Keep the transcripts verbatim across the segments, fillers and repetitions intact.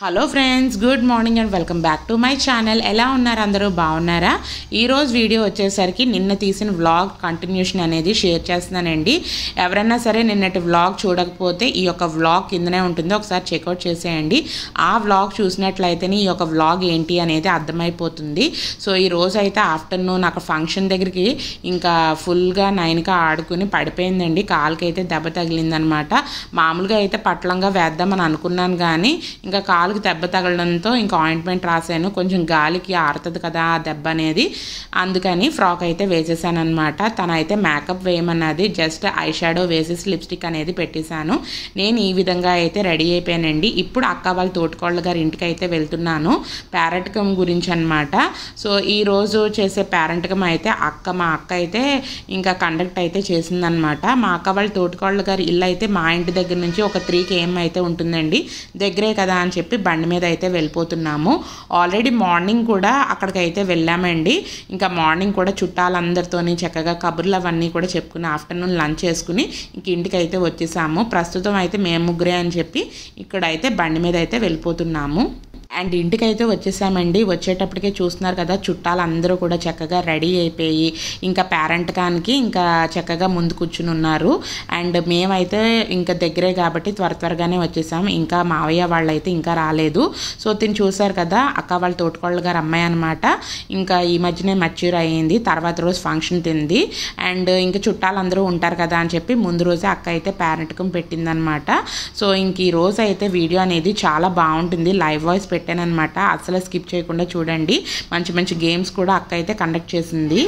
Hello friends, good morning and welcome back to my channel. ఎలా ఉన్నారు అందరూ? బాగున్నారా? ఈరోజు వీడియో వచ్చేసరికి నిన్న తీసిన వ్లాగ్ కంటిన్యూషన్ అనేది షేర్ చేస్తున్నానండి. ఎవరైనా సరే నిన్నటి వ్లాగ్ చూడకపోతే ఈ యొక్క వ్లాగ్ కిందనే ఉంటుంది, ఒకసారి చెక్అవుట్ చేసేయండి. ఆ వ్లాగ్ చూసినట్లయితేనే ఈ యొక్క వ్లాగ్ ఏంటి అనేది అర్థమైపోతుంది. సో ఈ రోజు అయితే ఆఫ్టర్నూన్ అక్కడ ఫంక్షన్ దగ్గరికి ఇంకా ఫుల్గా నైన్గా ఆడుకుని పడిపోయిందండి. కాలుకి అయితే దెబ్బ తగిలిందనమాట. మామూలుగా అయితే పట్లంగా వేద్దామని అనుకున్నాను, కానీ ఇంకా కాలు దెబ్బ తగలడంతో ఇంకా ఆయింట్మెంట్ రాశాను. కొంచెం గాలికి ఆరుతుంది కదా ఆ దెబ్బ అనేది, అందుకని ఫ్రాక్ అయితే వేసేసాను అనమాట. తనైతే మేకప్ వేయమన్నది, జస్ట్ ఐ షాడో వేసేసి లిప్స్టిక్ అనేది పెట్టేశాను. నేను ఈ విధంగా అయితే రెడీ అయిపోయానండి. ఇప్పుడు అక్క వాళ్ళ తోటికోళ్ళ గారి ఇంటికి అయితే వెళ్తున్నాను, పేరెంట్కం గురించి అనమాట. సో ఈరోజు చేసే పేరెంట్కం అయితే అక్క మా అక్క అయితే ఇంకా కండక్ట్ అయితే చేసిందనమాట. మా అక్క వాళ్ళ తోటికోళ్ళ గారి ఇల్లు అయితే మా ఇంటి దగ్గర నుంచి ఒక త్రీ కేఎం అయితే ఉంటుందండి, దగ్గరే కదా అని చెప్పి బండి మీద అయితే వెళ్ళిపోతున్నాము. ఆల్రెడీ మార్నింగ్ కూడా అక్కడికైతే వెళ్ళామండి. ఇంకా మార్నింగ్ కూడా చుట్టాలందరితోని చక్కగా కబుర్లు అవన్నీ కూడా చెప్పుకుని ఆఫ్టర్నూన్ లంచ్ చేసుకుని ఇంక ఇంటికి అయితే వచ్చేసాము. ప్రస్తుతం అయితే మేము ముగ్గురే అని చెప్పి ఇక్కడైతే బండి మీద అయితే వెళ్ళిపోతున్నాము. అండ్ ఇంటికైతే వచ్చేసామండి. వచ్చేటప్పటికే చూస్తున్నారు కదా, చుట్టాలు అందరూ కూడా చక్కగా రెడీ అయిపోయి ఇంకా పేరెంట్కానికి ఇంకా చక్కగా ముందు కూర్చుని ఉన్నారు. అండ్ మేమైతే ఇంకా దగ్గరే కాబట్టి త్వర త్వరగానే వచ్చేసాము. ఇంకా మావయ్య వాళ్ళైతే ఇంకా రాలేదు. సో తిని చూసారు కదా, అక్క వాళ్ళ తోటికోళ్ళ గారు అమ్మాయి అనమాట. ఇంకా ఈ మధ్యనే మెచ్యూర్ అయ్యింది, తర్వాత రోజు ఫంక్షన్ తింది. అండ్ ఇంకా చుట్టాలందరూ ఉంటారు కదా అని చెప్పి ముందు రోజే అక్క అయితే పేరెంట్కం పెట్టిందనమాట. సో ఇంక ఈ రోజు అయితే వీడియో అనేది చాలా బాగుంటుంది, లైవ్ వాయిస్ పెట్టానమాట. అసలు స్కిప్ చేయకుండా చూడండి. మంచి మంచి గేమ్స్ కూడా అక్క అయితే కండక్ట్ చేసింది.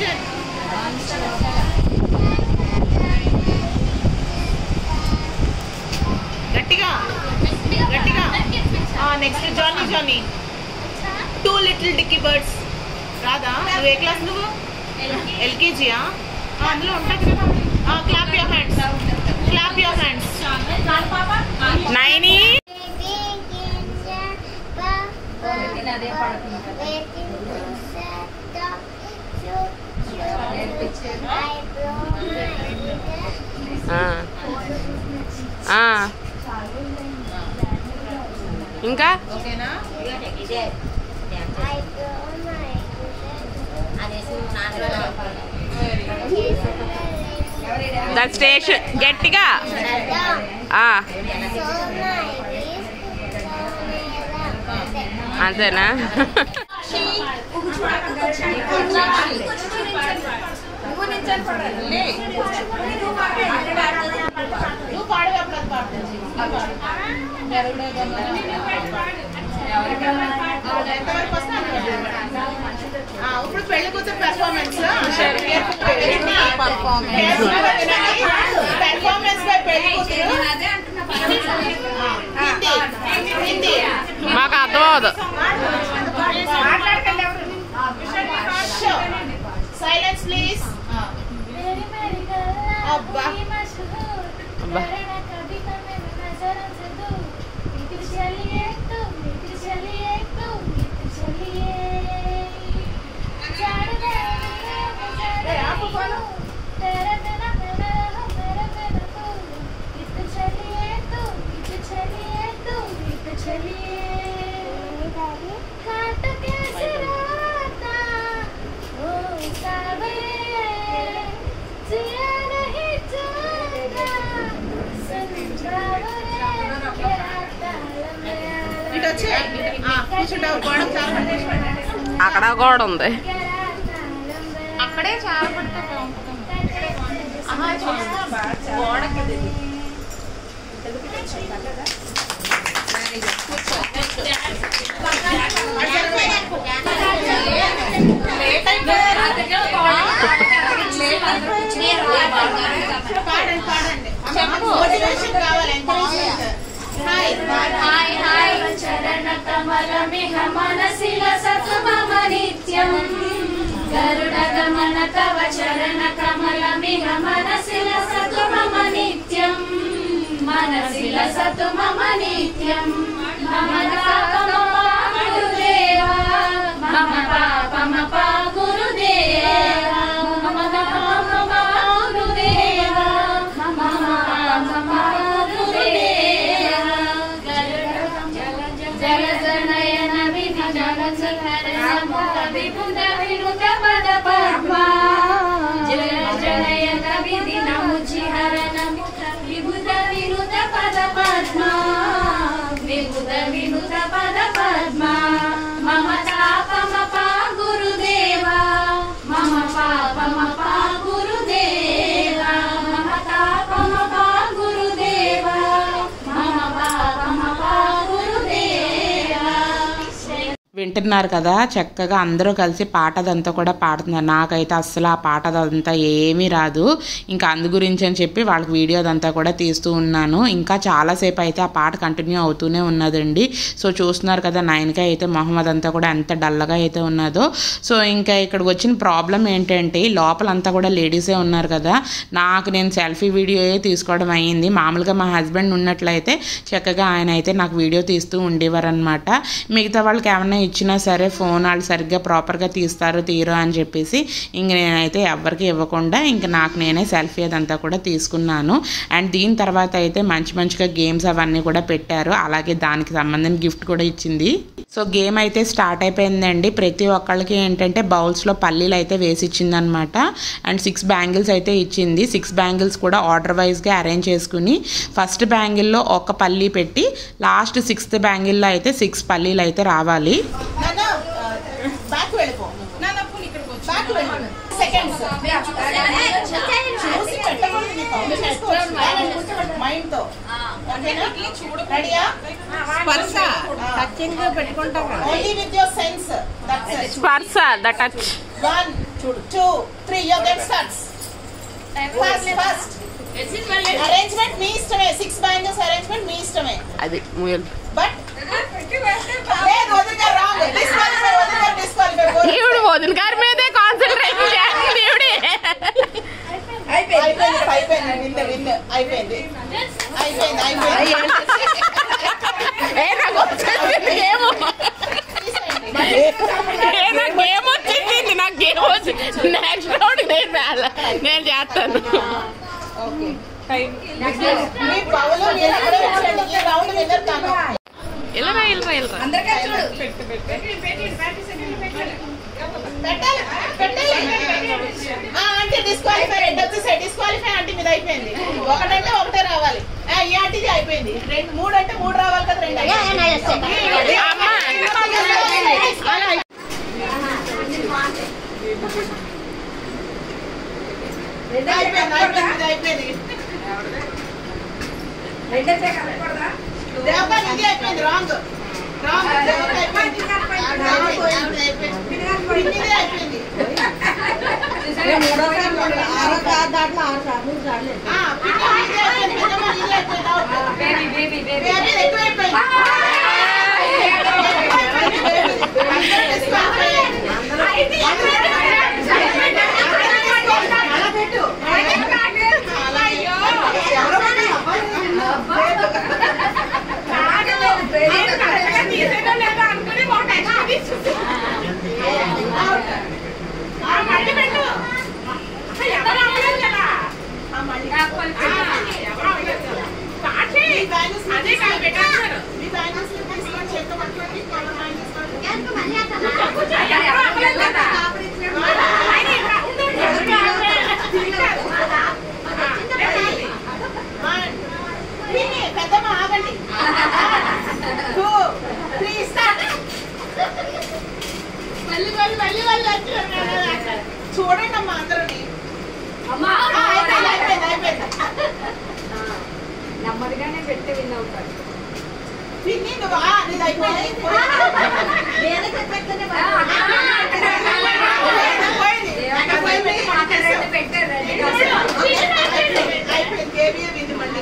గట్టిగా గట్టిగా next Johnny Johnny two little dicky birds. రాదా? నువ్వు ఏ క్లాస్? నువ్వు ఎల్కేజీయా? అందులో ఉంటుంది కదా. Clap your hands, clap your hands. నైని ఇంకా దట్ స్టేషన్ గట్టిగా అంతేనా? ఇప్పుడు పెళ్లి కూతురు పెర్ఫార్మెన్స్ పెర్ఫార్మెన్స్ బై పెళ్లి కూతురు. మాకు అర్థం అవదు. Silence please. అబ్బా అక్కడ కూడా ఉంది. అక్కడే చాలా పడితే మోటివేషన్ కావాలి. చరణ కమలమిహ మనసిల సతమమ నిత్యం గరుడ గమన తవ చరణ కమలమిహ మనసిల సతమమ నిత్యం మనసిల సతమమ నిత్యం మమ పాపమ గురుదేవా మమ పాపమ పా గురుదేవా మమ పాపమ గురుదేవా మమ పాపమ గురుదేవా గరుడ పమపా గురుదేవా మమతా పమపా గురుదేవా మమపా పమపా గురుదేవా. వింటున్నారు కదా, చక్కగా అందరూ కలిసి పాటదంతా కూడా పాడుతున్నారు. నాకైతే అస్సలు ఆ పాటదంతా ఏమీ రాదు. ఇంకా అందు గురించి అని చెప్పి వాళ్ళకి వీడియో అదంతా కూడా తీస్తూ ఉన్నాను. ఇంకా చాలాసేపు అయితే ఆ పాట కంటిన్యూ అవుతూనే ఉన్నదండి. సో చూస్తున్నారు కదా, నైన్కి అయితే మొహమ్మద్ అంతా కూడా ఎంత డల్గా అయితే ఉన్నదో. సో ఇంకా ఇక్కడికి వచ్చిన ప్రాబ్లం ఏంటంటే లోపలంతా కూడా లేడీసే ఉన్నారు కదా. నాకు నేను సెల్ఫీ వీడియో తీసుకోవడం అయ్యింది. మామూలుగా మా హస్బెండ్ ఉన్నట్లయితే చక్కగా ఆయన అయితే నాకు వీడియో తీస్తూ ఉండేవారు అనమాట. మిగతా వాళ్ళకి ఏమన్నా ఇచ్చినా సరే ఫోన్ వాళ్ళు సరిగ్గా ప్రాపర్గా తీస్తారు తీరు అని చెప్పేసి ఇంక నేనైతే ఎవరికి ఇవ్వకుండా ఇంక నాకు నేనే సెల్ఫీ అదంతా కూడా తీసుకున్నాను. అండ్ దీని తర్వాత అయితే మంచి మంచిగా గేమ్స్ అవన్నీ కూడా పెట్టారు. అలాగే దానికి సంబంధించిన గిఫ్ట్ కూడా ఇచ్చింది. సో గేమ్ అయితే స్టార్ట్ అయిపోయిందండి. ప్రతి ఒక్కళ్ళకి ఏంటంటే బౌల్స్లో పల్లీలు అయితే వేసి ఇచ్చింది అనమాట. అండ్ సిక్స్ బ్యాంగిల్స్ అయితే ఇచ్చింది. సిక్స్ బ్యాంగిల్స్ కూడా ఆర్డర్ వైజ్గా అరేంజ్ చేసుకుని ఫస్ట్ బ్యాంగిల్లో ఒక పల్లీ పెట్టి లాస్ట్ సిక్స్త్ బ్యాంగిల్లో అయితే సిక్స్ పల్లీలు అయితే రావాలి. స్పర్శ the touch. One two three your game starts. First first arrangement మీ ఇష్టమే. సిక్స్ బ్యాంగిల్స్ అరేంజ్మెంట్ మీ ఇష్టమే. అది ముయల్ బట్ లేదు వదిన గారు రాంగ్. డిస్క్వాలిఫై వదిన గారు డిస్క్వాలిఫై. ఈవిడ వదిన గారి మీదే కాన్సంట్రేషన్ చేస్తుంది. ఈవిడ అయిపోయింది అయిపోయింది విన్ విన్ అయిపోయింది అయిపోయింది అయిపోయింది. నాకు గేమ్ వచ్చింది. నాకు గేమ్ వచ్చింది. నెక్స్ట్ రౌండ్ నేను నేను చేస్తాను. మీ పవలు మీరు అక్కడే ఉంచండి. ఈ రౌండ్ విన్నర్ తాను. వెళ్ళరా వెళ్ళరా వెళ్ళరా పెట్టాలి పెట్టాలి. అంటే డిస్క్వాలిఫై రెండు వచ్చేసాయి. డిస్క్వాలిఫై అంటే మీద అయిపోయింది. ఒకటంటే ఒకటే రావాలి. ఈ ఆంటీది అయిపోయింది. రెండు మూడు అంటే మూడు రావాలి కదా. రెండు అయిపోయింది అయిపోయింది. దేవకాలు ఇది అయిపోయింది. రాంగ్ రాంగ్ అయిపోయింది. అయిపోయింది పెద్దమ్మ ఆగండి. Two three start. మళ్ళీ మళ్ళీ మళ్ళీ మళ్ళీ చూడండి అమ్మా అందరూని. అయిపోయింది అయిపోయింది అయిపోయింది. నెమ్మదిగానే పెట్టి విన్ అవుతారు. పిన్ని నువ్వు నీది అయిపోయింది. అయిపోయింది. ఏబిఏ వింది మళ్ళీ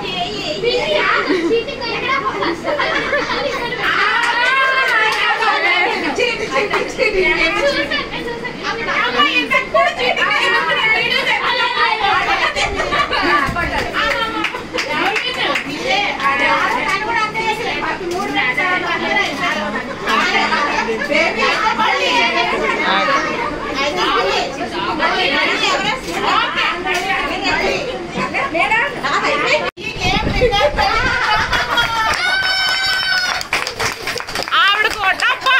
ఆవిడ కొట్టప్ప.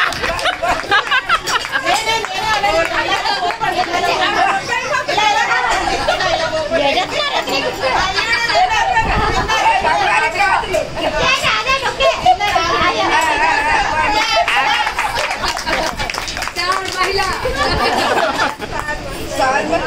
మహిళ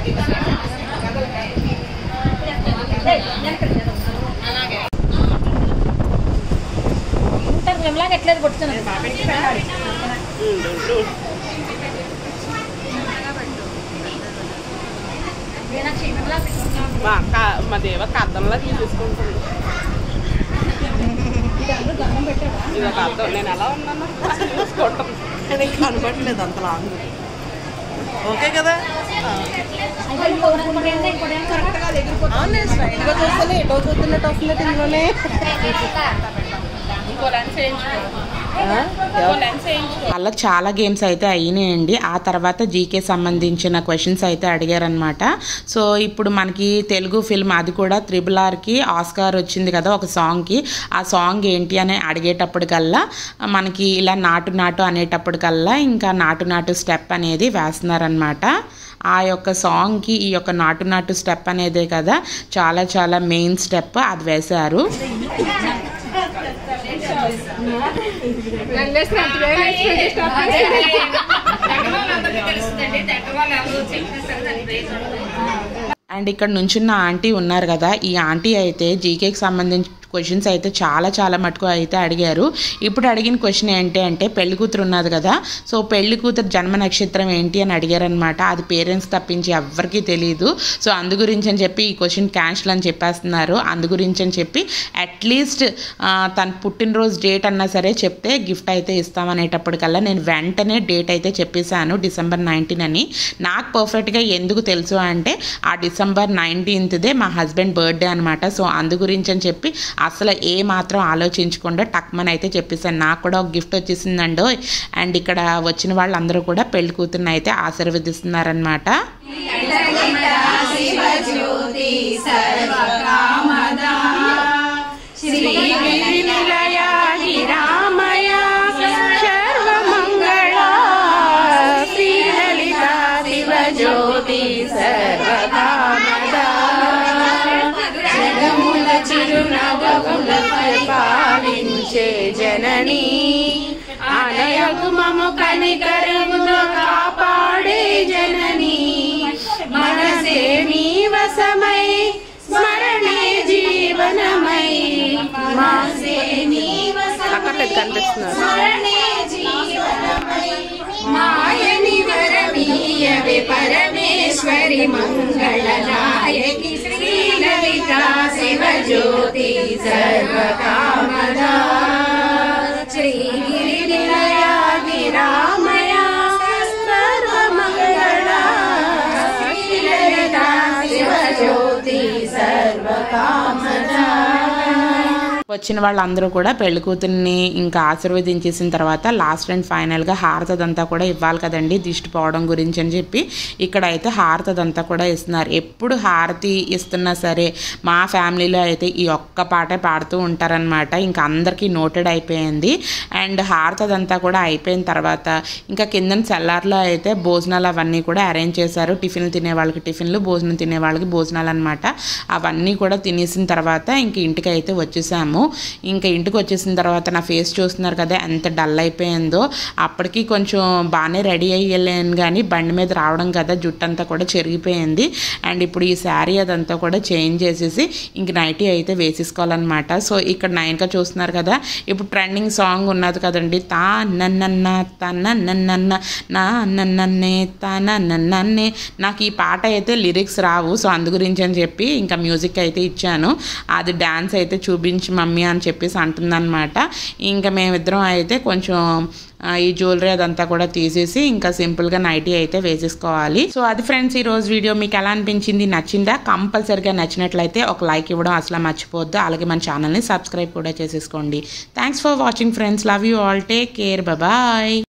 ఎట్లేదు కొట్టుతున్నాను మా అక్క మా దేవ కద్దంలా తీసేసుకుంటుంది. ఇది ఒక అద్దం. నేను ఎలా ఉన్నాను చూసుకుంటాను. కనబడలేదు అంత లాంగ్. ఓకే కదా? కరెక్ట్గా దగ్గర స్ట్రైట్గా చూస్తేనే ఎటో చూస్తున్నట్టు వస్తున్నట్టు ఇందులోనే ఇంకో లెన్స్ వేయించుకో. అలా చాలా గేమ్స్ అయితే అయినాయండి. ఆ తర్వాత జీకే సంబంధించిన క్వశ్చన్స్ అయితే అడిగారనమాట. సో ఇప్పుడు మనకి తెలుగు ఫిల్మ్ అది కూడా త్రిబుల్ ఆర్కి ఆస్కార్ వచ్చింది కదా ఒక సాంగ్కి. ఆ సాంగ్ ఏంటి అని అడిగేటప్పటికల్లా మనకి ఇలా నాటు నాటు అనేటప్పటికల్లా ఇంకా నాటు నాటు స్టెప్ అనేది వేస్తున్నారనమాట. ఆ యొక్క సాంగ్కి ఈ యొక్క నాటు నాటు స్టెప్ అనేదే కదా చాలా చాలా మెయిన్ స్టెప్, అది వేశారు. అండ్ ఇక్కడ నుంచున్న ఆంటీ ఉన్నారు కదా, ఈ ఆంటీ అయితే జీకేకి సంబంధించి క్వశ్చన్స్ అయితే చాలా చాలా మటుకు అయితే అడిగారు. ఇప్పుడు అడిగిన క్వశ్చన్ ఏంటి అంటే పెళ్లి కూతురు ఉన్నది కదా, సో పెళ్లి కూతురు జన్మ నక్షత్రం ఏంటి అని అడిగారనమాట. అది పేరెంట్స్ తప్పించి ఎవరికీ తెలియదు. సో అందు గురించి అని చెప్పి ఈ క్వశ్చన్ క్యాన్సిల్ అని చెప్పేస్తున్నారు. అందు గురించి అని చెప్పి అట్లీస్ట్ తన పుట్టినరోజు డేట్ అన్నా సరే చెప్తే గిఫ్ట్ అయితే ఇస్తామనేటప్పటికల్లా నేను వెంటనే డేట్ అయితే చెప్పేశాను డిసెంబర్ నైన్టీన్ అని. నాకు పర్ఫెక్ట్గా ఎందుకు తెలుసు అంటే ఆ డిసెంబర్ నైన్టీన్త్దే మా హస్బెండ్ బర్త్డే అనమాట. సో అందు గురించి అని చెప్పి అసలు ఏ మాత్రం ఆలోచించకుండా టక్మన్ అయితే చెప్పేసాను. నాకు కూడా ఒక గిఫ్ట్ వచ్చేసిందండో. అండ్ ఇక్కడ వచ్చిన వాళ్ళందరూ కూడా పెళ్లి కూతుర్ని అయితే ఆశీర్వదిస్తున్నారనమాట. పాలించే జనని అనయకు మమ కనికరముతో కాపాడే జనని మనసే నీ వశమై స్మరణే జీవనమై మనసే నీ వశమై స్మరణే జీవనమై మాయని వరమీయవే పరమేశ్వరి మంగళనాయకి శ్రీ లలితా శివజ్యోతి సర్వకామదా శ్రీ గిరినిలయా గిరామయా సర్వమంగళా శ్రీ లలితా శివజ్యోతి సర్వకామదా. వచ్చిన వాళ్ళందరూ కూడా పెళ్లి కూతుర్ని ఇంకా ఆశీర్వదించేసిన తర్వాత లాస్ట్ అండ్ ఫైనల్గా హారతదంతా కూడా ఇవ్వాలి కదండి దిష్టి పోవడం గురించి అని చెప్పి ఇక్కడ అయితే హారతదంతా కూడా ఇస్తున్నారు. ఎప్పుడు హారతి ఇస్తున్నా సరే మా ఫ్యామిలీలో అయితే ఈ ఒక్క పాటే పాడుతూ ఉంటారనమాట. ఇంకా అందరికీ నోటెడ్ అయిపోయింది. అండ్ హారతదంతా కూడా అయిపోయిన తర్వాత ఇంకా కింద సెల్లార్లో అయితే భోజనాలు అవన్నీ కూడా అరేంజ్ చేశారు. టిఫిన్లు తినే వాళ్ళకి టిఫిన్లు, భోజనం తినే వాళ్ళకి భోజనాలు అనమాట. అవన్నీ కూడా తినేసిన తర్వాత ఇంక ఇంటికి అయితే వచ్చేసాము. ఇంకా ఇంటికి వచ్చేసిన తర్వాత నా ఫేస్ చూస్తున్నారు కదా ఎంత డల్ అయిపోయిందో. అప్పటికి కొంచెం బాగానే రెడీ అయ్యి వెళ్ళాను కానీ బండి మీద రావడం కదా జుట్టు అంతా కూడా చెరిగిపోయింది. అండ్ ఇప్పుడు ఈ శారీ అదంతా కూడా చేంజ్ చేసేసి ఇంక నైటీ అయితే వేసేసుకోవాలన్నమాట. సో ఇక్కడ నైన్గా చూస్తున్నారు కదా ఇప్పుడు ట్రెండింగ్ సాంగ్ ఉన్నది కదండి, తా నన్న తన నన్న నా నన్నే తన నన్నే. నాకు ఈ పాట అయితే లిరిక్స్ రావు, సో అందు గురించి అని చెప్పి ఇంకా మ్యూజిక్ అయితే ఇచ్చాను. అది డ్యాన్స్ అయితే చూపించి మమ్మీ అని చెప్పేసి అంటుందన్నమాట. ఇంకా మేమిద్దరం అయితే కొంచెం ఈ జ్యువెలరీ అదంతా కూడా తీసేసి ఇంకా సింపుల్గా నైటీ అయితే వేసేసుకోవాలి. సో అది ఫ్రెండ్స్ ఈరోజు వీడియో మీకు ఎలా అనిపించింది, నచ్చిందా? కంపల్సరిగా నచ్చినట్లయితే ఒక లైక్ ఇవ్వడం అసలు మర్చిపోవద్దు. అలాగే మన ఛానల్ని సబ్స్క్రైబ్ కూడా చేసేసుకోండి. Thanks for watching friends. Love you all. Take care. Bye.